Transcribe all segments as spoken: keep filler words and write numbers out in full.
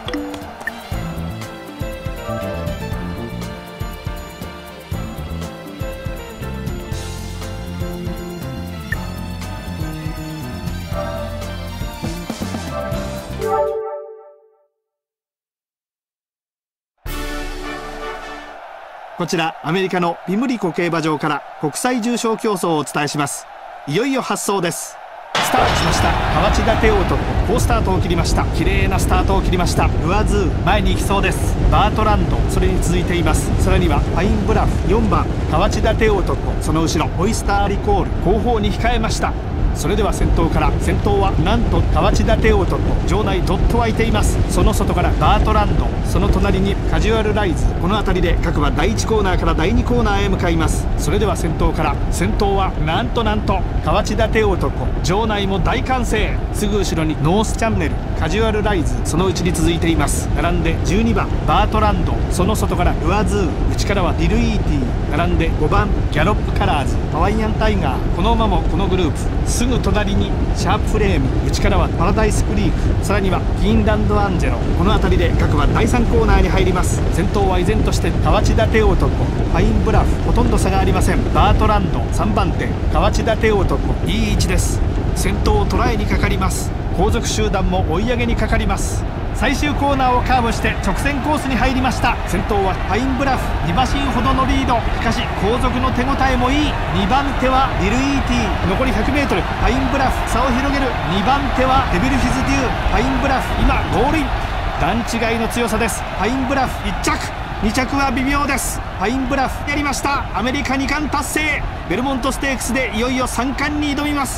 こちらアメリカのピムリコ競馬場から国際重賞競争をお伝えします。いよいよ発走です。スタートしました。河内立男、好スタートを切りました。綺麗なスタートを切りました。ルアズー前に行きそうです。バートランドそれに続いています。さらにはファインブラフよんばん河内立男、その後ろオイスターリコール後方に控えました。それでは先頭から、先頭はなんと河内立男、場内どっと湧いています。その外からバートランド、その隣にカジュアルライズ、この辺りで各馬だいいちコーナーからだいにコーナーへ向かいます。それでは先頭から、先頭はなんとなんと河内立男、場内も大歓声。すぐ後ろにノースチャンネル、カジュアルライズ、そのうちに続いています。並んでじゅうにばんバートランド、その外からルアズー、内からはディルイーティー、並んでごばんギャロップカラーズ、ハワイアンタイガー、この馬もこのグループ。すぐ隣にシャープフレーム、内からはパラダイスクリーク、さらにはフィンランドアンジェロ、この辺りで各馬だいさんコーナーに入ります。先頭は依然として河内立男、ファインブラフ、ほとんど差がありません。バートランドさんばん手、河内立男、いい位置です。先頭を捉えにかかります。後続集団も追い上げにかかります。最終コーナーをカーブして直線コースに入りました。先頭はファインブラフ、に馬身ほどのリード。しかし後続の手応えもいい。にばん手はディルイーティー、残り ひゃくメートル、ファインブラフ差を広げる。にばん手はデビルフィズデュー、ファインブラフ今ゴールイン。段違いの強さです。ファインブラフいっ着、に着は微妙です。ファインブラフやりました。アメリカに冠達成。ベルモントステークスでいよいよさん冠に挑みます。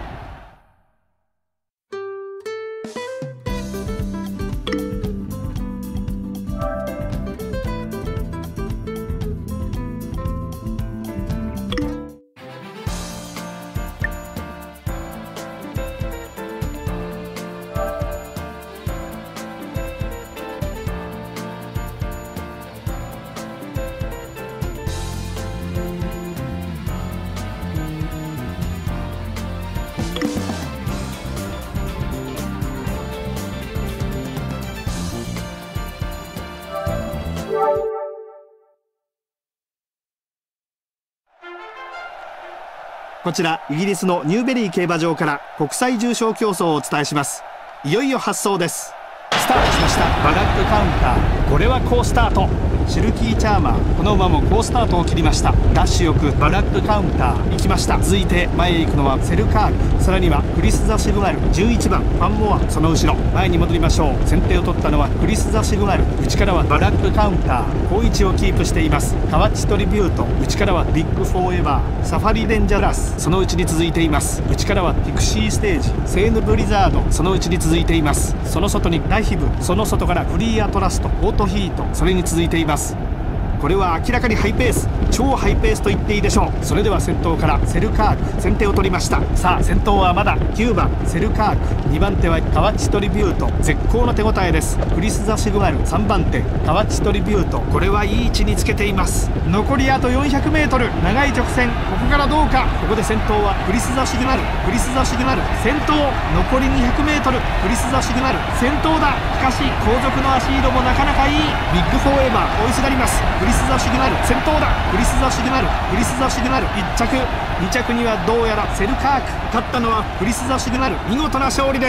こちらイギリスのニューベリー競馬場から国際重賞競争をお伝えします。いよいよ発走です。スタートしました。バラックカウンター、これは好スタート。シルキーチャーマー、この馬も好スタートを切りました。ダッシュよくバラックカウンター行きました。続いて前へ行くのはセルカーク、さらにはクリス・ザ・シグナルじゅういちばんファンモア、その後ろ前に戻りましょう。先手を取ったのはクリス・ザ・シグナル、内からはバラックカウンター、好位置をキープしています。カワッチトリビュート、内からはビッグフォーエバー、サファリデンジャラス、そのうちに続いています。内からはピクシーステージ、セーヌブリザード、そのうちに続いています。その外にラヒブ、その外からフリーアトラスト、オートヒート、それに続いています。これは明らかにハイペース、超ハイペースと言っていいでしょう。それでは先頭からセルカーク、先手を取りました。さあ先頭はまだきゅうばんセルカーク、にばん手はカワッチトリビュート、絶好の手応えです。クリス・ザ・シグナルさんばん手、カワッチトリビュート、これはいい位置につけています。残りあと よんひゃくメートル、長い直線、ここからどうか。ここで先頭はクリス・ザ・シグナル、クリス・ザ・シグナル先頭、残りにひゃくメートル、クリス・ザ・シグナル先頭だ。しかし後続の足色もなかなかいい。ビッグフォーエバー追いすがります。クリス・ザ・シグナル先頭だ。クリス・ザ・シグナル、クリス・ザ・シグナルいっ着、に着にはどうやらセルカーク、勝ったのはクリス・ザ・シグナル、見事な勝利です。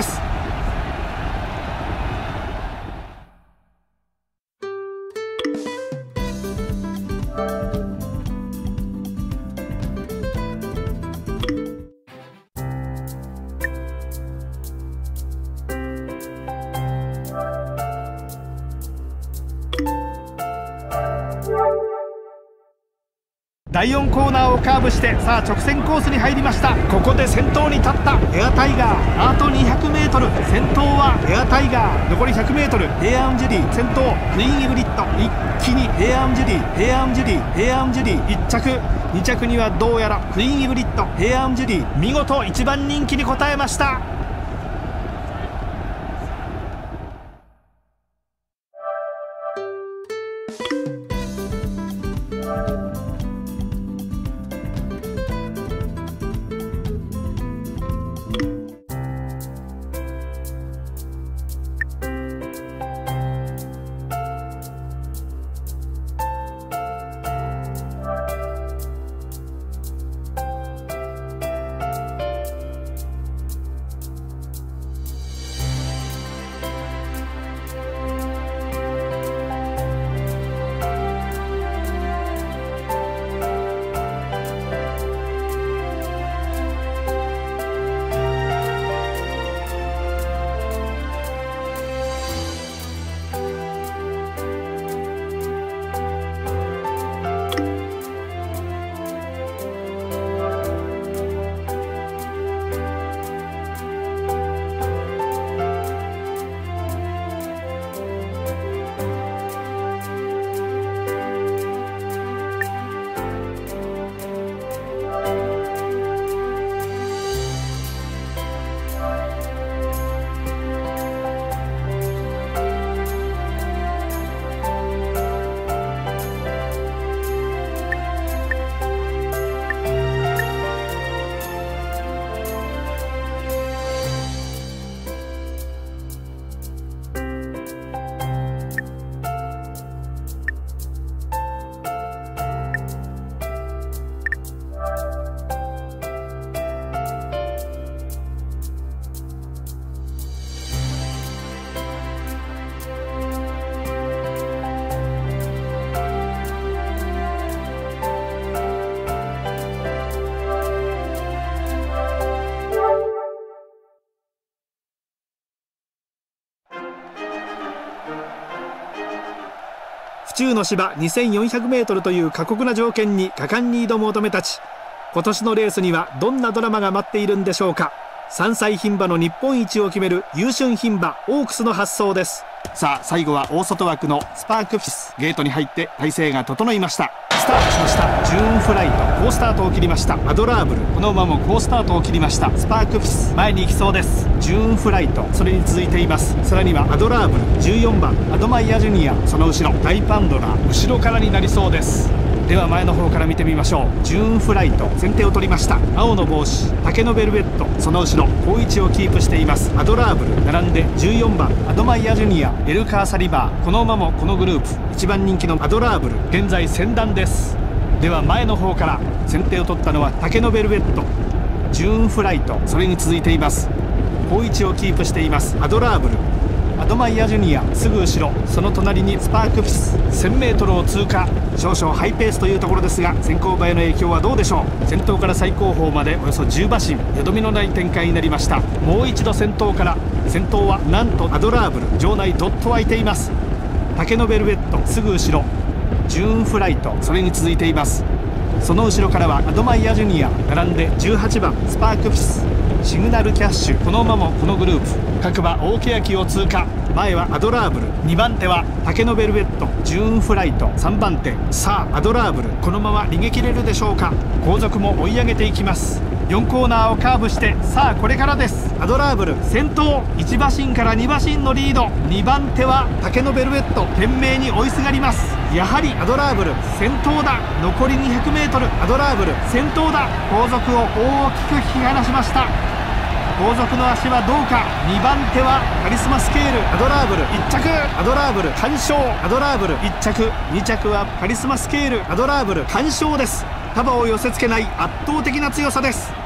だいよんコーナーをカーブしてさあ直線コースに入りました。ここで先頭に立ったエアタイガー、あと にひゃくメートル、先頭はエアタイガー、残り ひゃくメートル、ヘイアンジュリー先頭、クイーンイブリッド一気にヘイアンジュリー、ヘイアンジュリー、ヘイアンジュリーいっ着、に着にはどうやらクイーンイブリッド、ヘイアンジュリー、見事いちばん人気に応えました。 中の芝 にせんよんひゃくメートル という過酷な条件に果敢に挑む乙女たち。今年のレースにはどんなドラマが待っているんでしょうか。さんさい牝馬の日本一を決める優俊牝馬オークスの発走です。さあ最後は大外枠のスパークフィス。ゲートに入って体勢が整いました。スタートしました。ジューンフライト好スタートを切りました。アドラーブル、この馬も好スタートを切りました。スパークフィス前に行きそうです。ジューンフライトそれに続いています。さらにはアドラーブル、じゅうよんばんアドマイヤジュニア、その後ろ大パンドラ後ろからになりそうです。では前の方から見てみましょう。ジューンフライト先手を取りました。青の帽子竹のベルベット、その後ろ好位置をキープしています。アドラーブル並んでじゅうよんばんアドマイヤジュニア、エルカーサリバー、この馬もこのグループいちばん人気のアドラーブル現在先団です。では前の方から先手を取ったのは竹のベルベット、ジューンフライトそれに続いています。好位置をキープしていますアドラーブル、アドマイヤジュニアすぐ後ろ、その隣にスパークフィス せんメートル を通過。少々ハイペースというところですが先行馬への影響はどうでしょう。先頭から最後方までおよそじゅう馬身、よどみのない展開になりました。もう一度先頭から。先頭はなんとアドラーブル、場内ドッと湧いています。竹のベルベットすぐ後ろ、ジューンフライトそれに続いています。その後ろからはアドマイヤジュニア並んでじゅうはちばんスパークフィス、シグナルキャッシュ、この馬もこのグループ各馬大欅を通過。前はアドラーブル、にばん手は竹のベルベット、ジューンフライトさんばん手。さあアドラーブルこのまま逃げ切れるでしょうか。後続も追い上げていきます。よんコーナーをカーブしてさあこれからです。アドラーブル先頭、いち馬身からに馬身のリード。にばん手は竹のベルベット懸命に追いすがります。やはりアドラーブル先頭だ。残り にひゃくメートル アドラーブル先頭だ。後続を大きく引き離しました。後続の足はどうか。にばん手はカリスマスケール、アドラーブルいっ着、アドラーブル完勝、アドラーブルいっ着、に着はカリスマスケール、アドラーブル完勝です。束を寄せ付けない圧倒的な強さです。